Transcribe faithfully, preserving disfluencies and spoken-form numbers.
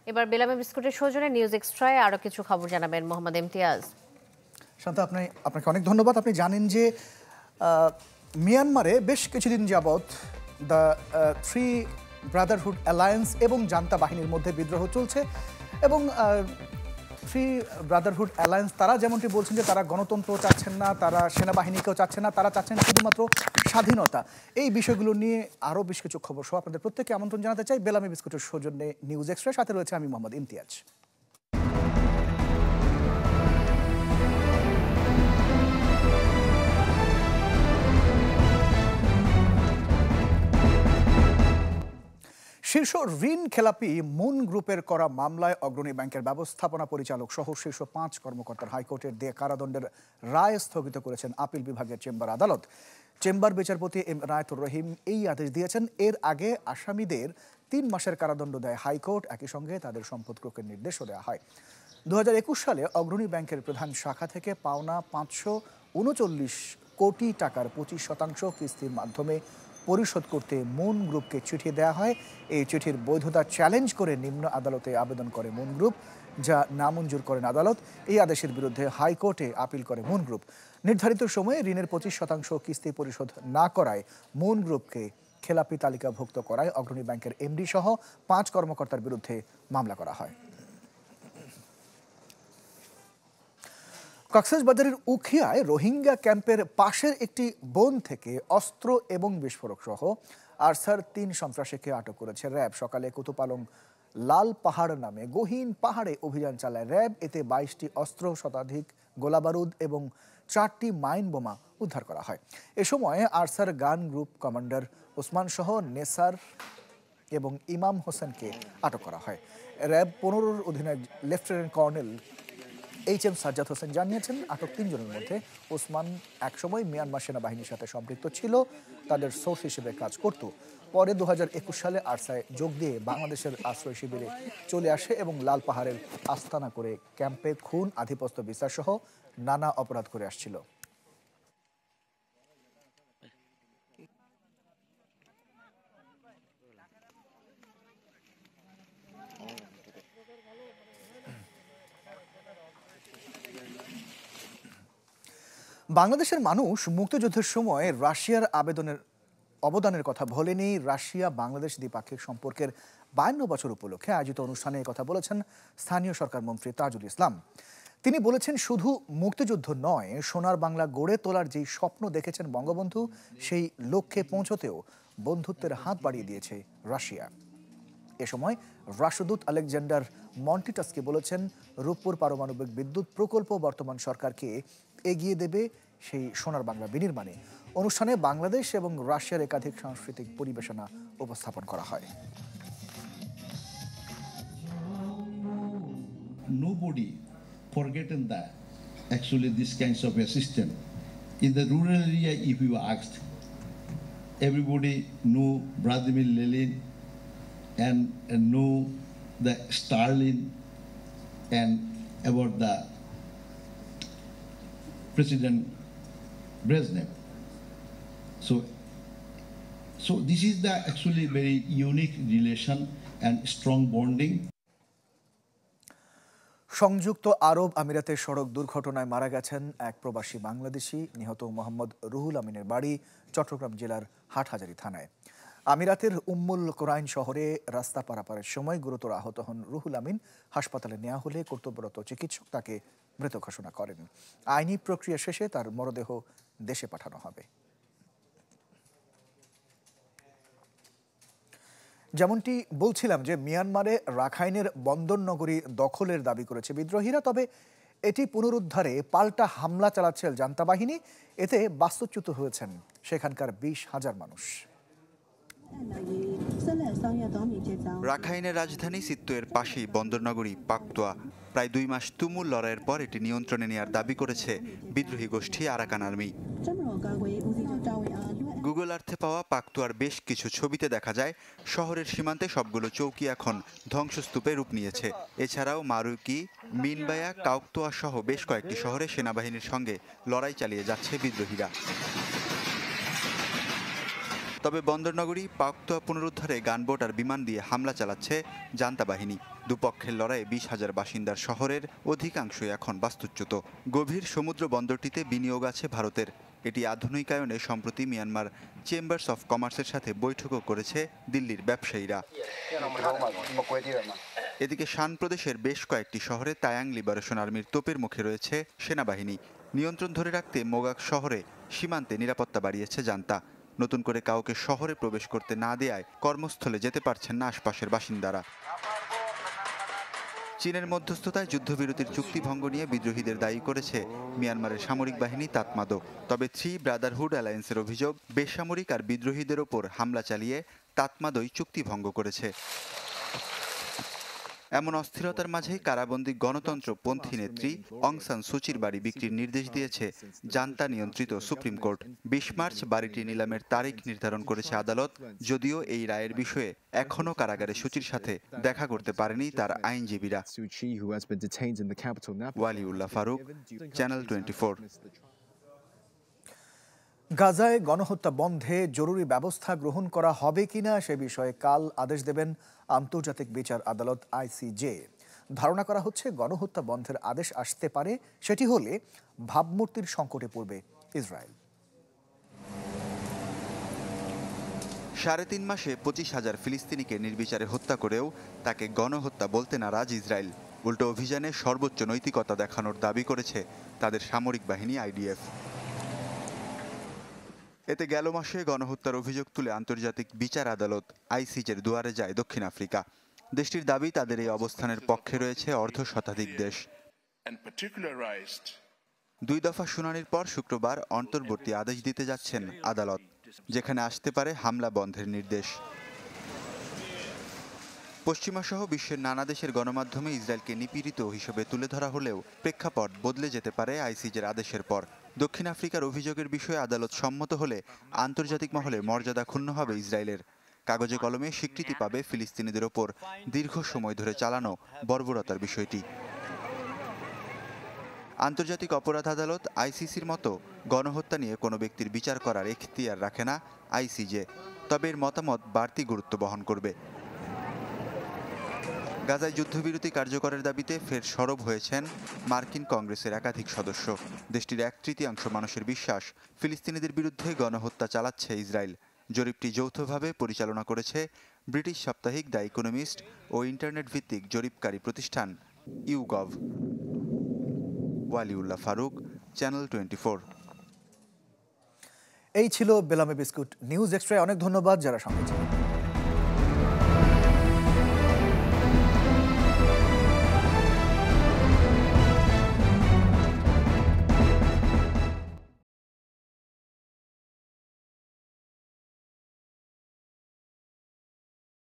এবার বেলামে বিস্কুটের সৌজন্যে নিউজ এক্সট্রায় আরও কিছু খবর জানাবেন মোহাম্মদ ইমতিয়াজ। শান্তা, আপনি আপনাকে অনেক ধন্যবাদ। আপনি জানেন যে মিয়ানমারে বেশ কিছুদিন যাবৎ দ্য থ্রি ব্রাদারহুড অ্যালায়েন্স এবং জান্তা বাহিনীর মধ্যে বিদ্রোহ চলছে এবং থ্রি ব্রাদারহুড অ্যালায়েন্স তারা যেমনটি বলছেন যে তারা গণতন্ত্র চাচ্ছেন না, তারা সেনাবাহিনীকেও চাচ্ছেন না, তারা চাচ্ছেন শুধুমাত্র স্বাধীনতা। এই বিষয়গুলো নিয়ে আরও বেশ কিছু খবর সহ আপনাদের প্রত্যেককে আমন্ত্রণ জানাতে চাই বেলামি বিস্কুটের সৌজন্যে নিউজ এক্সট্রা। সাথে রয়েছে আমি মোহাম্মদ ইমতিয়াজ। শীর্ষ ঋণ খেলাপি মুন গ্রুপের করা মামলায় অগ্রণী ব্যাংকের ব্যবস্থাপনা পরিচালক সহ শীর্ষ পাঁচ কর্মকর্তার হাইকোর্টের দিয়ে কারাদণ্ডের রায় স্থগিত করেছেন আপিল বিভাগের চেম্বার আদালত। চেম্বার বিচারপতি এম রায়তুর রহিম এই আদেশ দিয়েছেন। এর আগে আসামিদের তিন মাসের কারাদণ্ড দেয় হাইকোর্ট, একই সঙ্গে তাদের সম্পদ ক্রোকের নির্দেশও দেওয়া হয়। দু হাজার একুশ সালে অগ্রণী ব্যাংকের প্রধান শাখা থেকে পাওনা পাঁচশো উনচল্লিশ কোটি টাকার পঁচিশ শতাংশ কিস্তির মাধ্যমে পরিশোধ করতে মুন গ্রুপকে চিঠি দেওয়া হয়। এই চিঠির বৈধতা চ্যালেঞ্জ করে নিম্ন আদালতে আবেদন করে মুন গ্রুপ, যা নামঞ্জুর করেন আদালত। এই আদেশের বিরুদ্ধে হাইকোর্টে আপিল করে মুন গ্রুপ। নির্ধারিত সময়ে ঋণের পঁচিশ শতাংশ কিস্তি পরিশোধ না করায় মুন গ্রুপকে খেলাপি তালিকাভুক্ত করায় অগ্রণী ব্যাংকের এমডি সহ পাঁচ কর্মকর্তার বিরুদ্ধে মামলা করা হয়। কক্সবাজারের উখিয়ায় রোহিঙ্গা ক্যাম্পের পাশের একটি বন থেকে অস্ত্র এবং বিস্ফোরক সহ আরসার তিন সন্ত্রাসীকে আটক করেছে র্যাব। সকালে কুতুপালং লাল পাহাড় নামে গহীন পাহাড়ে অভিযান চালায় র্যাব। এতে বাইশটি অস্ত্র, শতাধিক গোলাবারুদ এবং চারটি মাইন বোমা উদ্ধার করা হয়। এ সময় আরসার গান গ্রুপ কমান্ডার ওসমান সহ নেসার এবং ইমাম হোসেনকে আটক করা হয়। র্যাব পনেরোর অধিনায়ক lieutenant colonel H M Sajjad Hossain জানিয়েছেন, আটক তিনজনের মধ্যে ওসমান একসময় মিয়ানমার সেনাবাহিনীর সাথে সম্পৃক্ত ছিল, তাদের সোর্স হিসেবে কাজ করত। পরে দু হাজার একুশ সালে আরসায় যোগ দিয়ে বাংলাদেশের আশ্রয় শিবিরে চলে আসে এবং লাল পাহাড়ের আস্তানা করে ক্যাম্পে খুন, আধিপত্য বিস্তার সহ নানা অপরাধ করে আসছিল। বাংলাদেশের মানুষ মুক্তিযুদ্ধের সময় রাশিয়ার আবেদনের অবদানের কথা ভোলেনি। রাশিয়া বাংলাদেশ দ্বিপাক্ষিক সম্পর্কের বায়ান্ন বছর উপলক্ষে আয়োজিত অনুষ্ঠানে কথা বলেছেন স্থানীয় সরকার মন্ত্রী তাজুল ইসলাম। তিনি বলেছেন, শুধু মুক্তিযুদ্ধ নয়, সোনার বাংলা গড়ে তোলার যেই স্বপ্ন দেখেছেন বঙ্গবন্ধু, সেই লক্ষ্যে পৌঁছতেও বন্ধুত্বের হাত বাড়িয়ে দিয়েছে রাশিয়া। এ সময় রাষ্ট্রদূত আলেকজান্ডার মন্টিটাসকি বলেছেন, রূপপুর পারমাণবিক বিদ্যুৎ প্রকল্প বর্তমান সরকারকে এগিয়ে দেবে সেই সোনার বাংলা বিনির্মাণে। অনুষ্ঠানে বাংলাদেশ এবং রাশিয়ার একাধিক সাংস্কৃতিক পরিবেশনা উপস্থাপন করা হয়। Nobody forgotten that actually this kinds of a system in the rural area. If you asked, everybody knew Vladimir Lenin and, and knew the Stalin and about the President Brezhnev. So, so this is the actually very unique relation and strong bonding. সংযুক্ত আরব আমিরাতের সড়ক দুর্ঘটনায় মারা গেছেন এক প্রবাসী বাংলাদেশি। নিহত মোহাম্মদ রুহুল আমিনের বাড়ি চট্টগ্রাম জেলার হাটহাজারী থানায়। আমিরাতের উম্মুল কোরাইন শহরে রাস্তা পারাপারের সময় গুরুতর আহত হন রুহুল আমিন। হাসপাতালে নেওয়া হলে কর্তব্যরত চিকিৎসক তাকে মৃত ঘোষণা করেন। আইনি প্রক্রিয়া শেষে তার মরদেহ দেশে পাঠানো হবে। যেমনটি বলছিলাম যে মিয়ানমারে রাখাইনের বন্দর নগরী দখলের দাবি করেছে বিদ্রোহীরা, তবে এটি পুনরুদ্ধারে পাল্টা হামলা চালাচ্ছে জান্তা বাহিনী। এতে বাস্তুচ্যুত হয়েছেন সেখানকার বিশ হাজার মানুষ। রাখাইনের রাজধানী সিত্তোয়ের পাশেই বন্দরনগরী পাকতোয়া। প্রায় দুই মাস তুমুল লড়াইয়ের পর এটি নিয়ন্ত্রণে নেওয়ার দাবি করেছে বিদ্রোহী গোষ্ঠী আরাকান আর্মি। গুগল আর্থে পাওয়া পাকতোয়ার বেশ কিছু ছবিতে দেখা যায় শহরের সীমান্তে সবগুলো চৌকি এখন ধ্বংসস্তূপে রূপ নিয়েছে। এছাড়াও মারুকি, মিনবায়া, কাউকতোয়া সহ বেশ কয়েকটি শহরে সেনাবাহিনীর সঙ্গে লড়াই চালিয়ে যাচ্ছে বিদ্রোহীরা। তবে বন্দরনগরী পাকতোয়া পুনরুদ্ধারে গানবোট আর বিমান দিয়ে হামলা চালাচ্ছে জান্তা বাহিনী। দুপক্ষের লড়াইয়ে বিশ হাজার বাসিন্দার শহরের অধিকাংশই এখন বাস্তুচ্যুত। গভীর সমুদ্র বন্দরটিতে বিনিয়োগ আছে ভারতের। এটি আধুনিকায়নে সম্প্রতি মিয়ানমার চেম্বার্স অফ কমার্সের সাথে বৈঠকও করেছে দিল্লির ব্যবসায়ীরা। এদিকে শান প্রদেশের বেশ কয়েকটি শহরে তায়াং লিবারেশন আর্মির তোপের মুখে রয়েছে সেনাবাহিনী। নিয়ন্ত্রণ ধরে রাখতে মোগাক শহরে সীমান্তে নিরাপত্তা বাড়িয়েছে জান্তা। নতুন করে কাউকে শহরে প্রবেশ করতে না দেয়ায় কর্মস্থলে যেতে পারছেন না আশপাশের বাসিন্দারা। চীনের মধ্যস্থতায় যুদ্ধবিরতির চুক্তি ভঙ্গ নিয়ে বিদ্রোহীদের দায়ী করেছে মিয়ানমারের সামরিক বাহিনী তাতমাদো। তবে থ্রি ব্রাদারহুড অ্যালায়েন্সের অভিযোগ, বেসামরিক আর বিদ্রোহীদের ওপর হামলা চালিয়ে তাতমাদোই চুক্তি ভঙ্গ করেছে। এমন অস্থিরতার মাঝেই কারাবন্দী গণতন্ত্রপন্থী নেত্রী অং সান সুচির বাড়ি বিক্রির নির্দেশ দিয়েছে জান্তা নিয়ন্ত্রিত সুপ্রিম কোর্ট। বিশ মার্চ বাড়িটি নিলামের তারিখ নির্ধারণ করেছে আদালত। যদিও এই রায়ের বিষয়ে এখনও কারাগারে সুচির সাথে দেখা করতে পারেনি তার আইনজীবীরা। Waliullah Faruk, channel twenty four. গাজায় গণহত্যা বন্ধে জরুরি ব্যবস্থা গ্রহণ করা হবে কিনা সে বিষয়ে কাল আদেশ দেবেন আন্তর্জাতিক বিচার আদালত আইসিজে। ধারণা করা হচ্ছে গণহত্যা বন্ধের আদেশ আসতে পারে, সেটি হলে ভাবমূর্তির সংকটে পড়বে ইসরায়েল। সাড়ে তিন মাসে পঁচিশ হাজার ফিলিস্তিনিকে নির্বিচারে হত্যা করেও তাকে গণহত্যা বলতে নারাজ ইসরায়েল। উল্টো অভিযানে সর্বোচ্চ নৈতিকতা দেখানোর দাবি করেছে তাদের সামরিক বাহিনী আইডিএফ। এতে গেল মাসে গণহত্যার অভিযোগ তুলে আন্তর্জাতিক বিচার আদালত আইসিজের দুয়ারে যায় দক্ষিণ আফ্রিকা। দেশটির দাবি, তাদের এই অবস্থানের পক্ষে রয়েছে অর্ধ শতাধিক দেশ। দুই দফা শুনানির পর শুক্রবার অন্তর্বর্তী আদেশ দিতে যাচ্ছেন আদালত, যেখানে আসতে পারে হামলা বন্ধের নির্দেশ। পশ্চিমা সহ বিশ্বের নানা দেশের গণমাধ্যমে ইসরায়েলকে নিপীড়িত হিসেবে তুলে ধরা হলেও প্রেক্ষাপট বদলে যেতে পারে আইসিজের আদেশের পর। দক্ষিণ আফ্রিকার অভিযোগের বিষয়ে আদালত সম্মত হলে আন্তর্জাতিক মহলে মর্যাদা ক্ষুণ্ণ হবে ইসরায়েলের। কাগজে কলমে স্বীকৃতি পাবে ফিলিস্তিনিদের ওপর দীর্ঘ সময় ধরে চালানো বর্বরতার বিষয়টি। আন্তর্জাতিক অপরাধ আদালত আইসিসির মতো গণহত্যা নিয়ে কোনো ব্যক্তির বিচার করার এখতিয়ার রাখে না আইসিজে, তবে এর মতামত বাড়তি গুরুত্ব বহন করবে। গাজায় যুদ্ধবিরতি কার্যকরের দাবিতে ফের সরব হয়েছেন মার্কিন কংগ্রেসের একাধিক সদস্য। দেশটির এক তৃতীয়াংশ মানুষের বিশ্বাস, ফিলিস্তিনিদের বিরুদ্ধে গণহত্যা চালাচ্ছে ইসরায়েল। জরিপটি যৌথভাবে পরিচালনা করেছে ব্রিটিশ সাপ্তাহিক দ্য ইকোনমিস্ট ও ইন্টারনেট ভিত্তিক জরিপকারী প্রতিষ্ঠান YouGov. Waliullah Faruk, channel twenty four. এই ছিল বেলামে বিস্কুট নিউজ এক্সট্রা। অনেক ধন্যবাদ যারা সঙ্গে ছিলেন।